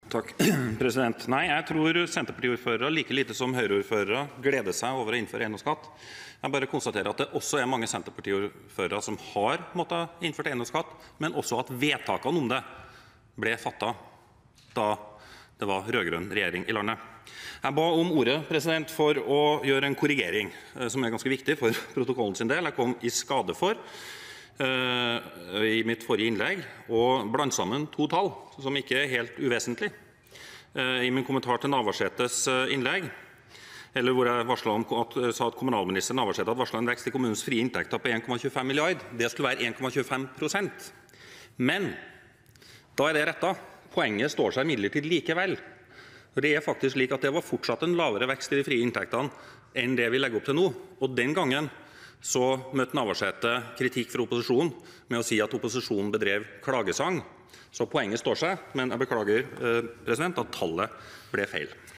Takk, president. Nei, jeg tror Senterpartiordførere like lite som Høyreordførere gleder seg over å innføre eiendomsskatt. Jeg bare konstaterer at det også er mange Senterpartiordførere som har måttet innføre eiendomsskatt, men også at vedtakene om det ble fattet da det var rød-grønn regjering i landet. Jeg ba om ordet for å gjøre en korrigering som er ganske viktig for protokollen sin del. Jeg kom i skade for i mitt forrige innlegg og blande sammen to tall, som ikke er helt uvesentlig. I min kommentar til Navarsetes innlegg, eller hvor jeg sa at kommunalminister Navarsete hadde varslet en vekst i kommunens frie inntekter på 1,25 milliard, det skulle være 1,25%. Men da er det rettet. Poenget står seg imidlertid likevel. Det er faktisk slik at det var fortsatt en lavere vekst i de frie inntektene enn det vi legger opp til nå. Og den gangen så møtte Navarsete kritikk fra opposisjonen med å si at opposisjonen bedrev klagesang. Så poenget står seg, men jeg beklager, at tallet ble feil.